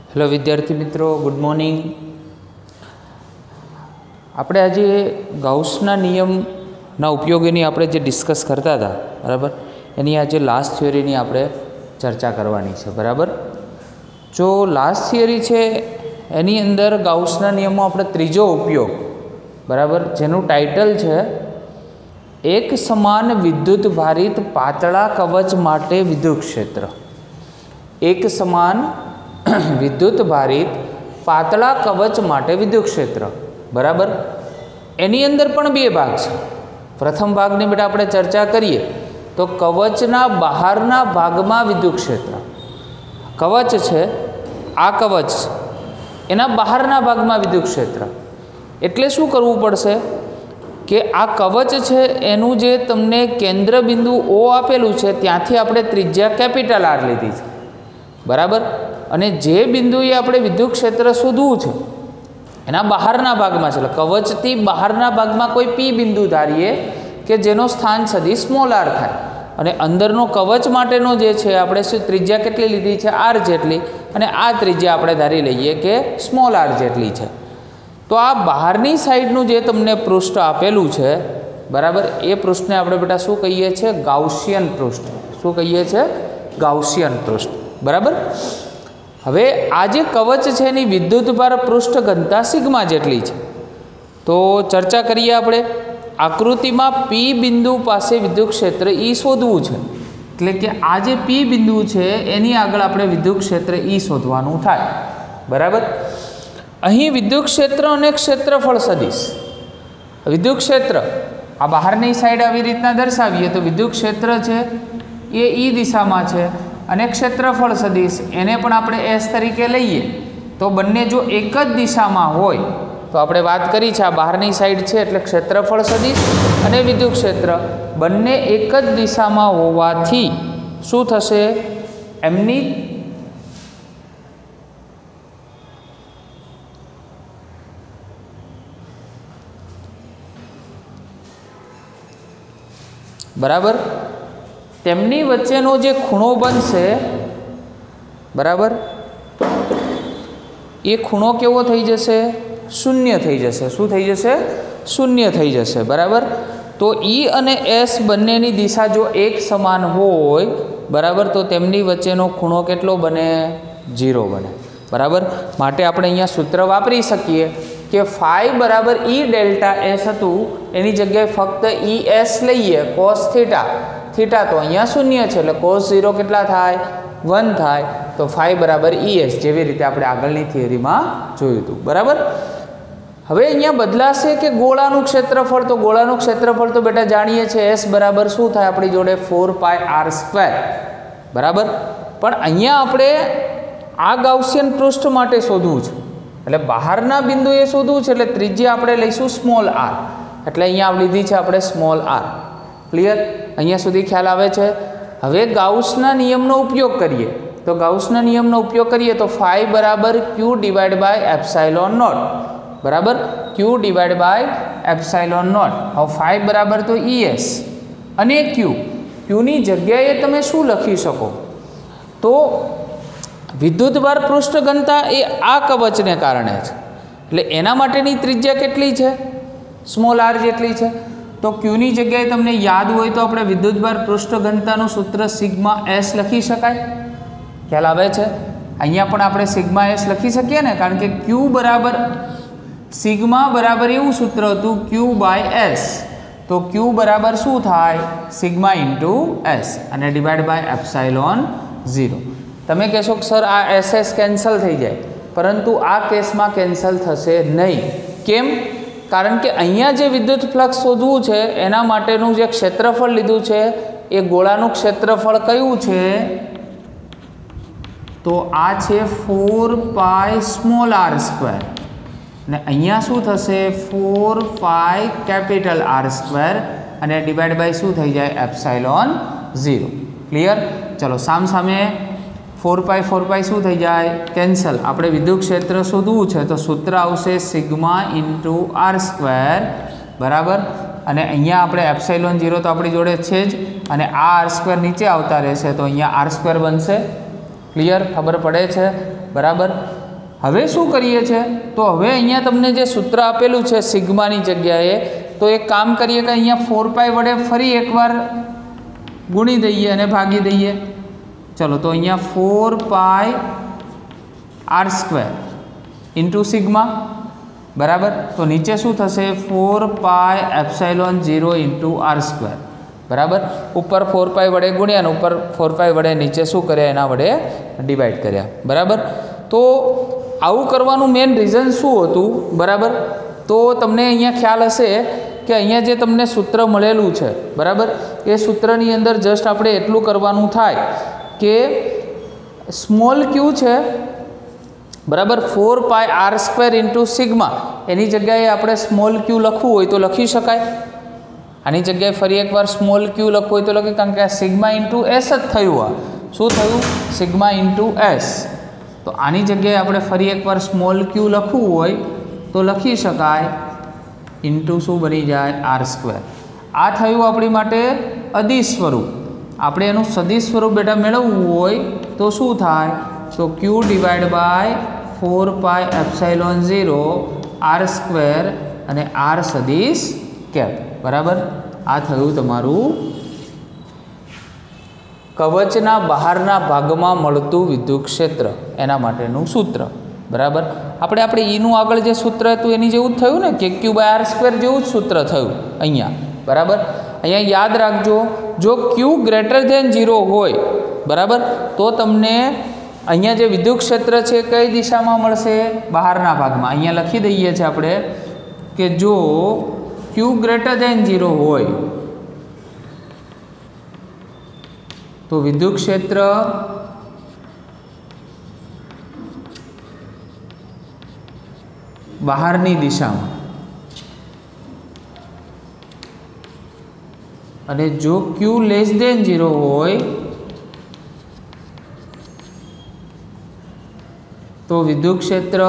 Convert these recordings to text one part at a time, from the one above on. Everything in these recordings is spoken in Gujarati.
हेलो विद्यार्थी मित्रों, गुड मॉर्निंग। આપણે આજે ગાઉસના નિયમના ઉપયોગોની આપણે જે ડિસ્કસ કરતા હતા, બરાબર, એની આજે લાસ્ટ થિયરીની આપણે ચર્ચા કરવાની છે, બરાબર। જો લાસ્ટ થિયરી છે એની અંદર ગાઉસના નિયમો આપણે ત્રીજો ઉપયોગ, બરાબર, જેનું ટાઇટલ છે એક સમાન વિદ્યુત ભારિત પાતળા કવચ માટે વિદ્યુત ક્ષેત્ર। એક સમાન વિદ્યુત ભારિત પાતળા કવચ માટે વિદ્યુત ક્ષેત્ર, બરાબર। એની અંદર પણ બે ભાગ છે। પ્રથમ ભાગની બેટા આપણે ચર્ચા કરીએ તો કવચના બહારના ભાગમાં વિદ્યુત ક્ષેત્ર, કવચ છે, આ કવચ એના બહારના ભાગમાં વિદ્યુત ક્ષેત્ર। એટલે શું કરવું પડશે કે આ કવચ છે એનું જે તમને કેન્દ્ર બિંદુ O આપેલું છે ત્યાંથી આપણે ત્રિજ્યા કેપિટલ R લીધી છે, બરાબર। અને જે બિંદુએ આપણે વિદ્યુત ક્ષેત્ર શોધવું છે એના બહારના ભાગમાં છે, એટલે કવચથી બહારના ભાગમાં કોઈ P બિંદુ ધારીએ કે જેનો સ્થાન સદિશ સ્મોલ r થાય, અને અંદરનો કવચ માટેનો જે છે આપણે શું ત્રિજ્યા કેટલી લીધી છે, R જેટલી, અને આ ત્રિજ્યા આપણે ધારી લઈએ કે સ્મોલ r જેટલી છે। તો આ બહારની સાઈડનું જે તમને પૃષ્ઠ આપેલું છે, બરાબર, એ પૃષ્ઠને આપણે બેટા શું કહીએ છીએ, ગાઉસિયન પૃષ્ઠ। શું કહીએ છીએ? ગાઉસિયન પૃષ્ઠ, બરાબર। હવે આ જે કવચ છે એની વિદ્યુતભાર પૃષ્ઠ ઘનતા સિગ્મા જેટલી છે। તો ચર્ચા કરીએ આપણે, આકૃતિમાં P બિંદુ પાસે વિદ્યુત ક્ષેત્ર E શોધવું છે, એટલે કે આ જે P બિંદુ છે એની આગળ આપણે વિદ્યુત ક્ષેત્ર E શોધવાનું થાય, બરાબર। અહીં વિદ્યુત ક્ષેત્ર અને ક્ષેત્રફળ સદિશ, વિદ્યુત ક્ષેત્ર આ બહારની સાઈડ આવી રીતના દર્શાવીએ તો વિદ્યુત ક્ષેત્ર છે એ E દિશામાં છે, અને ક્ષેત્રફળ સદિશ એને પણ આપણે S તરીકે લઈએ તો બંને જો એક જ દિશામાં હોય તો આપણે વાત કરી છે આ બહારની સાઈડ છે એટલે ક્ષેત્રફળ સદિશ અને વિદ્યુત ક્ષેત્ર બંને એક જ દિશામાં હોવાથી શું થશે, એમની બરાબર તેમની વચ્ચેનો જે ખૂણો બનશે, બરાબર, એ ખૂણો કેવો થઈ જશે, શૂન્ય થઈ જશે। શું થઈ જશે? શૂન્ય થઈ જશે, બરાબર। તો E અને S બંનેની દિશા જો એક સમાન હોય, બરાબર, તો તેમની વચ્ચેનો ખૂણો કેટલો બને? 0 બને, બરાબર। માટે આપણે અહીંયા સૂત્ર વાપરી શકીએ કે ફાઈ બરાબર E ડેલ્ટા S હતું એની જગ્યાએ ફક્ત ES લઈએ, કોસ થીટા, થીટા તો અહીંયા શૂન્ય છે એટલે કોસ 0 કેટલા થાય? 1 થાય। તો ફાઈ બરાબર ES, જેવી રીતે આપણે આગળની થિયરીમાં જોયું હતું, બરાબર। હવે અહીંયા બદલાશે કે ગોળાનું ક્ષેત્રફળ, તો ગોળાનું ક્ષેત્રફળ તો બેટા જાણીએ છીએ S બરાબર શું થાય આપણી જોડે 4πr², બરાબર। પણ અહીંયા આપણે આ ગાઉસિયન પૃષ્ઠ માટે શોધવું છે, એટલે બહારના બિંદુએ શોધવું છે, એટલે ત્રિજ્યા આપણે લઈશું સ્મોલ r, એટલે અહીંયા લીધી છે આપણે સ્મોલ r। ક્લિયર? અહીંયા સુધી ખ્યાલ આવે છે? હવે ગાઉસના નિયમનો ઉપયોગ કરીએ તો ગાઉસના નિયમનો ઉપયોગ કરીએ તો ફાઈ બરાબર Q divide by epsilon naught, બરાબર, Q divide by epsilon naught. હવે ફાઈ બરાબર તો ES અને Qની જગ્યાએ તમે શું લખી શકો, તો વિદ્યુતભાર પૃષ્ઠ ઘનતા એ આ કવચને કારણે છે, એટલે એના માટેની ત્રિજ્યા કેટલી છે? સ્મોલ r જેટલી છે। તો Qની જગ્યાએ તમને યાદ હોય તો આપણે વિદ્યુતભાર પૃષ્ઠ ઘનતાનું સૂત્ર સિગ્મા S લખી શકાય, ખ્યાલ આવે છે? અહીંયા પણ આપણે સિગ્મા S લખી શકીએ ને, કારણ કે Q બરાબર સિગ્મા બરાબર એવું સૂત્ર હતું Q બાય S, તો Q બરાબર શું થાય? સિગ્મા ઇન્ટુ S અને ડિવાઈડ બાય એપ્સાઇલોન 0। તમે કહેશો કે સર આ SS કેન્સલ થઈ જાય, પરંતુ આ કેસમાં કેન્સલ થશે નહીં। કેમ? કારણ કે અહીંયા જે વિદ્યુત ફ્લક્સ શોધવું છે એના માટેનું જે ક્ષેત્રફળ લીધું છે એ ગોળાનું ક્ષેત્રફળ કયું છે? તો આ છે 4π સ્મોલ r², અને અહીંયા શું થશે? 4π કેપિટલ R², અને ડિવાઈડ બાય શું થઈ જાય? એપ્સાઇલોન 0। ક્લિયર? ચલો સામે 4π શું થઈ જાય? કેન્સલ। આપણે વિદ્યુત ક્ષેત્ર શોધવું છે તો સૂત્ર આવશે સિગ્મા ઇન્ટુ r², બરાબર, અને અહીંયા આપણે એપ્સાઇલોન 0 તો આપણી જોડે છે જ, અને આ r² નીચે આવતા રહેશે તો અહીંયા r² બનશે। ક્લિયર? ખબર પડે છે? બરાબર। હવે શું કરીએ છીએ તો હવે અહીંયા તમને જે સૂત્ર આપેલું છે સિગ્માની જગ્યાએ, તો એક કામ કરીએ કે અહીંયા 4 પાઈ વડે ફરી એકવાર ગુણી દઈએ અને ભાગી દઈએ. ચલો તો અહીંયા 4 પાઈ r² ઇન્ટુ સિગ્મા બરાબર. તો નીચે શું થશે 4 પાઈ એપ્સાઇલોન 0 ઇન્ટુ r² બરાબર. ઉપર 4 પાઈ વડે ગુણ્યા અને ઉપર 4 પાઈ વડે નીચે શું કર્યા એના વડે ડિવાઈડ કર્યા બરાબર. તો આવું કરવાનું મેઇન રીઝન શું હતું બરાબર. તો તમને અહીંયા ખ્યાલ હશે કે અહીંયા જે તમને સૂત્ર મળેલું છે બરાબર, એ સૂત્રની અંદર જસ્ટ આપણે એટલું કરવાનું થાય કે સ્મોલ ક્યુ છે બરાબર 4 પાઈ r² ઇન્ટુ સિગ્મા, એની જગ્યાએ આપણે સ્મોલ ક્યુ લખવું હોય તો લખી શકાય. આની જગ્યાએ ફરી એકવાર સ્મોલ ક્યુ લખવું હોય તો લખી, કારણ કે આ સિગ્મા ઇન્ટુ એસ જ થયું. આ શું થયું સિગ્મા ઇન્ટુ એસ. તો આની જગ્યાએ આપણે ફરી એકવાર સ્મોલ ક્યુ લખવું હોય તો લખી શકાય ઇન્ટુ શું બની જાય r². આ થયું આપણી માટે અદિશ સ્વરૂપ. આપણે એનું સદિશ સ્વરૂપ બેટા મેળવવું હોય તો શું થાય તો q divide by 4 pi epsilon 0 r² અને r સદિશ કેપ બરાબર. આ થયું તમારું કવચના બહારના ભાગમાં મળતું વિદ્યુત ક્ષેત્ર એના માટેનું સૂત્ર બરાબર. આપણે ઈનું આગળ જે સૂત્ર હતું એની જેવું જ થયું ને કે q બાય r² જેવું જ સૂત્ર થયું અહીંયા બરાબર. અહીંયા યાદ રાખજો, જો q ગ્રેટર ધેન 0 હોય બરાબર તો તમને અહીંયા જે વિદ્યુત ક્ષેત્ર છે કઈ દિશામાં મળશે બહારના ભાગમાં. અહીંયા લખી દઈએ છીએ આપણે કે જો q ગ્રેટર ધેન 0 હોય તો વિદ્યુત ક્ષેત્ર બહારની દિશામાં, અને જો q લેસ ધેન 0 હોય તો વિદ્યુત ક્ષેત્ર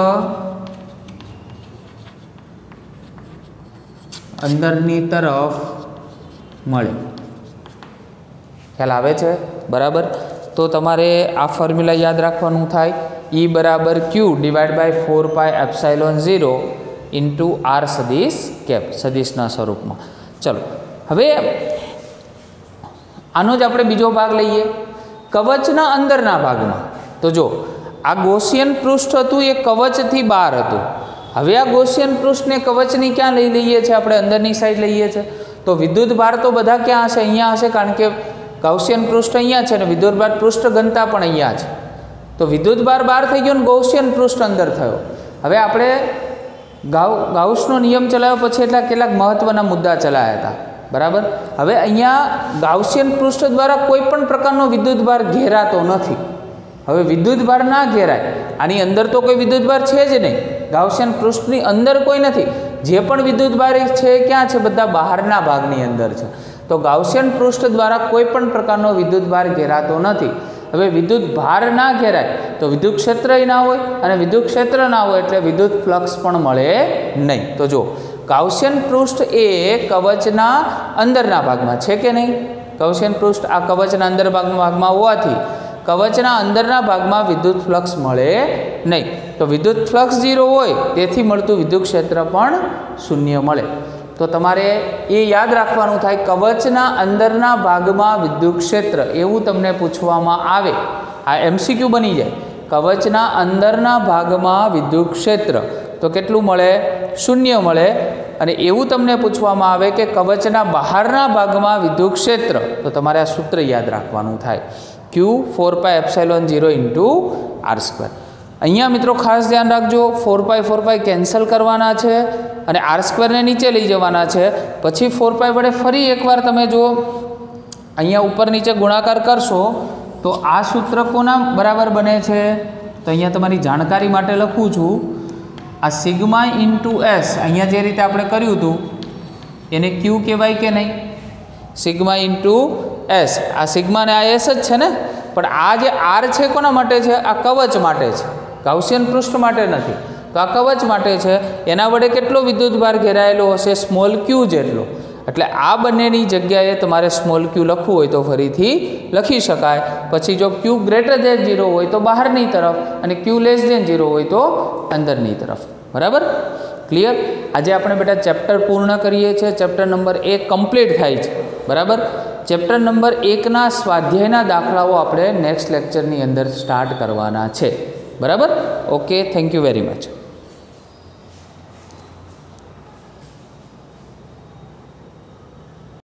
અંદરની તરફ મળે. ખ્યાલ આવે છે બરાબર. તો તમારે આ ફોર્મ્યુલા યાદ રાખવાનું થાય E બરાબર q divide by 4 pi epsilon 0 into r સદિશ કેપ સદિશના સ્વરૂપમાં. ચલો હવે આનો જ આપણે બીજો ભાગ લઈએ કવચના અંદરના ભાગમાં. તો જો આ ગૌસિયન પૃષ્ઠ હતું એ કવચથી બહાર હતું. હવે આ ગૌસિયન પૃષ્ઠને કવચની ક્યાં લઈ લઈએ છીએ આપણે અંદરની સાઈડ લઈએ છીએ. તો વિદ્યુત ભાર તો બધા ક્યાં હશે અહીંયા હશે, કારણ કે ગૌસિયન પૃષ્ઠ અહીંયા છે અને વિદ્યુત ભાર પૃષ્ઠ ઘનતા પણ અહીંયા છે. તો વિદ્યુત ભાર બહાર થઈ ગયો ને ગૌસિયન પૃષ્ઠ અંદર થયો. હવે આપણે ગાઉસનો નિયમ ચલાવ્યો પછી એટલા કેટલાક મહત્વના મુદ્દા ચલાવ્યા હતા બરાબર. હવે અહીંયા ગાઉસિયન પૃષ્ઠ દ્વારા કોઈ પણ પ્રકારનો વિદ્યુત ભાર ઘેરાતો નથી. હવે વિદ્યુત ભાર ના ઘેરાય, આની અંદર તો કોઈ વિદ્યુત ભાર છે જ નહીં, ગાઉસિયન પૃષ્ઠની અંદર કોઈ નથી. જે પણ વિદ્યુત ભાર છે ક્યાં છે બધા બહારના ભાગની અંદર છે. તો ગાઉસિયન પૃષ્ઠ દ્વારા કોઈ પણ પ્રકારનો વિદ્યુત ભાર ઘેરાતો નથી. હવે વિદ્યુત ભાર ના ઘેરાય તો વિદ્યુત ક્ષેત્ર ના હોય, અને વિદ્યુત ક્ષેત્ર ના હોય એટલે વિદ્યુત ફ્લક્સ પણ મળે નહીં. તો જો ગાઉસિયન પૃષ્ઠ એ કવચના અંદરના ભાગમાં છે કે નહીં. ગાઉસિયન પૃષ્ઠ આ કવચના અંદર ભાગમાં હોવાથી કવચના અંદરના ભાગમાં વિદ્યુત ફ્લક્સ મળે નહીં. તો વિદ્યુત ફ્લક્સ 0 હોય તેથી મળતું વિદ્યુત ક્ષેત્ર પણ શૂન્ય મળે. તો તમારે એ યાદ રાખવાનું થાય કવચના અંદરના ભાગમાં વિદ્યુત ક્ષેત્ર એવું તમને પૂછવામાં આવે, આ MCQ બની જાય. કવચના અંદરના ભાગમાં વિદ્યુત ક્ષેત્ર તો કેટલું મળે શૂન્ય મળે. અને એવું તમને પૂછવામાં આવે કે કવચના બહારના ભાગમાં વિદ્યુત ક્ષેત્ર, તો તમારે આ સૂત્ર યાદ રાખવાનું થાય q 4 pi epsilon 0 into r². અહીંયા મિત્રો ખાસ ધ્યાન રાખજો 4 પાઈ કેન્સલ કરવાના છે અને r² ને નીચે લઈ જવાના છે. પછી 4 પાઈ વડે ફરી એકવાર તમે જો અહીંયા ઉપર નીચે ગુણાકાર કરશો તો આ સૂત્ર કોના બરાબર બને છે. તો અહીંયા તમારી જાણકારી માટે લખું છું, આ સિગ્મા ઇન્ટુ એસ અહીંયા જે રીતે આપણે કર્યું હતું એને q કહેવાય કે નહીં, સિગ્મા ઇન્ટુ એસ. આ સિગ્મા ને આ એસ જ છે ને, પણ આ જે આર છે કોના માટે છે, આ કવચ માટે છે, ગાઉસિયન પૃષ્ઠ માટે નથી. તો આ કવચ માટે છે, એના વડે કેટલો વિદ્યુત ભાર ઘેરાયેલો હશે સ્મોલ ક્યુ જેટલો. એટલે આ બંનેની જગ્યાએ તમારે સ્મોલ ક્યુ લખવું હોય તો ફરીથી લખી શકાય. પછી જો ક્યુ ગ્રેટર દેન 0 હોય તો બહારની તરફ અને ક્યુ લેસ દેન 0 હોય તો અંદરની તરફ. બરાબર, ક્લિયર. આજે આપણે બેટા ચેપ્ટર પૂર્ણ કરીએ છીએ. ચેપ્ટર નંબર 1 કમ્પ્લીટ થાય છે. બરાબર, ચેપ્ટર નંબર 1ના સ્વાધ્યાયના દાખલાઓ આપણે નેક્સ્ટ લેક્ચરની અંદર સ્ટાર્ટ કરવાના છે. બરાબર, okay, thank you very much.